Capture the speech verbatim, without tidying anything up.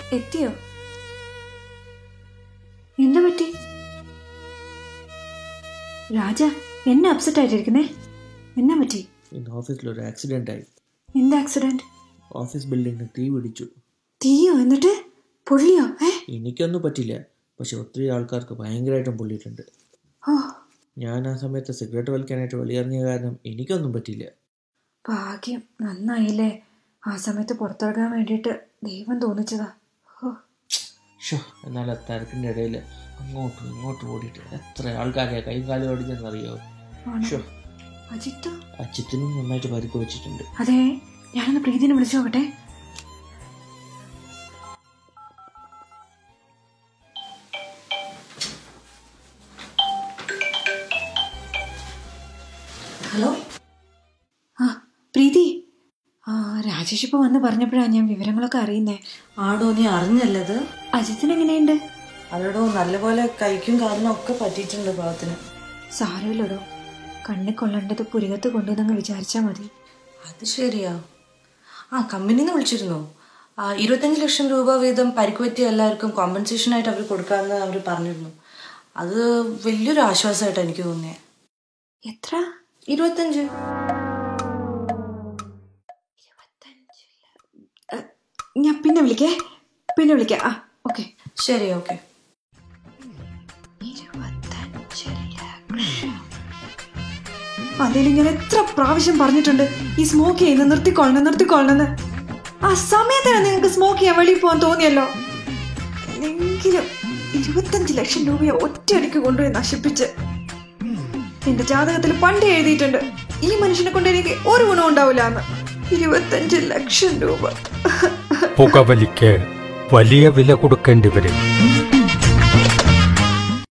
എത്തിയോ? എന്താ പറ്റി? രാജ എന്നെ അപ്സെറ്റ് ആയിട്ടിരിക്കുന്നേ, എന്നാ പറ്റി? ഇന്ന് ഓഫീസിൽ ഒരു ആക്സിഡന്റ് ആയി. എന്ത് ആക്സിഡന്റ്? ഓഫീസ് ബിൽഡിംഗിന് തീ പിടിച്ചു. തീയോ? എന്നിട്ട് പൊള്ളിയോ? എനിക്കൊന്നും പറ്റില്ല, പക്ഷെ ഒത്തിരി ആൾക്കാർക്ക് ഭയങ്കരമായിട്ടും പൊള്ളിയിട്ടുണ്ട്. ഞാൻ ആ സമയത്ത് സിഗരറ്റ് വലിക്കാനായിട്ട് വെളിയിറങ്ങിയ കാരണം എനിക്കൊന്നും പറ്റില്ല. ഭാഗ്യം, നന്നായില്ലേ. ആ സമയത്ത് പുറത്തിറങ്ങാൻ വേണ്ടിയിട്ട് ദൈവം തോന്നിച്ചതാ. ഷോ, എന്നാൽ ആ തിരക്കിൻ്റെ ഇടയിൽ അങ്ങോട്ടും ഇങ്ങോട്ടും ഓടിയിട്ട് എത്ര ആൾക്കാരെ കൈ കാലം ഓടിച്ചെന്നറിയോ? ഷോ, അജിത്ത് അജിത്തിനും നന്നായിട്ട് പരിക്ക് വെച്ചിട്ടുണ്ട്. അതെ, ഞാനൊന്ന് പ്രീതിനെ വിളിച്ചു നോക്കട്ടെ. ഹലോ. ആ പ്രീതി, ആ രാജേഷ് ഇപ്പൊ വന്ന് പറഞ്ഞപ്പോഴാണ് ഞാൻ വിവരങ്ങളൊക്കെ അറിയുന്നേ. ആടോ, നീ അറിഞ്ഞല്ലത്? അജിത്തിന് എങ്ങനെയുണ്ട്? അതോടോ നല്ലപോലെ കൈക്കും കാലിനും ഒക്കെ പറ്റിയിട്ടുണ്ട് ഭാഗത്തിന്. സാരമില്ലടോ, കണ്ണി കൊള്ളേണ്ടത് പുരികത്ത് കൊണ്ടുവന്നങ്ങ് വിചാരിച്ചാൽ മതി. അത് ശരിയാ. ആ കമ്പനിയിൽ നിന്ന് വിളിച്ചിരുന്നു. ആ ഇരുപത്തഞ്ച് ലക്ഷം രൂപ വീതം പരിക്ക് പറ്റിയ എല്ലാവർക്കും കോമ്പൻസേഷനായിട്ട് അവർ കൊടുക്കാമെന്ന് അവർ പറഞ്ഞിരുന്നു. അത് വലിയൊരു ആശ്വാസമായിട്ടാണ് എനിക്ക് തോന്നിയത്. എത്ര? ഇരുപത്തഞ്ച്. ഞാൻ പിന്നെ വിളിക്കേ, പിന്നെ വിളിക്കാം. ആ ഓക്കെ, ശരി. ഓക്കെ. അതിൽ ഞാൻ എത്ര പ്രാവശ്യം പറഞ്ഞിട്ടുണ്ട് ഈ സ്മോക്ക് ചെയ്യുന്ന നിർത്തിക്കൊള്ളണം നിർത്തിക്കൊള്ളണെന്ന്. ആ സമയത്താണ് നിങ്ങൾക്ക് സ്മോക്ക് ചെയ്യാൻ വെളിയിൽ പോകാൻ തോന്നിയല്ലോ. എങ്കിലും ഇരുപത്തഞ്ച് ലക്ഷം രൂപയെ ഒറ്റയടിക്ക് കൊണ്ടുപോയി നശിപ്പിച്ച്. എന്റെ ജാതകത്തിൽ പണ്ടേ എഴുതിയിട്ടുണ്ട് ഈ മനുഷ്യനെ കൊണ്ട് എനിക്ക് ഒരു ഗുണം ഉണ്ടാവില്ല എന്ന്. ഇരുപത്തഞ്ച് ലക്ഷം രൂപ പുകവലിക്ക് വലിയ വില കൊടുക്കേണ്ടി വരും.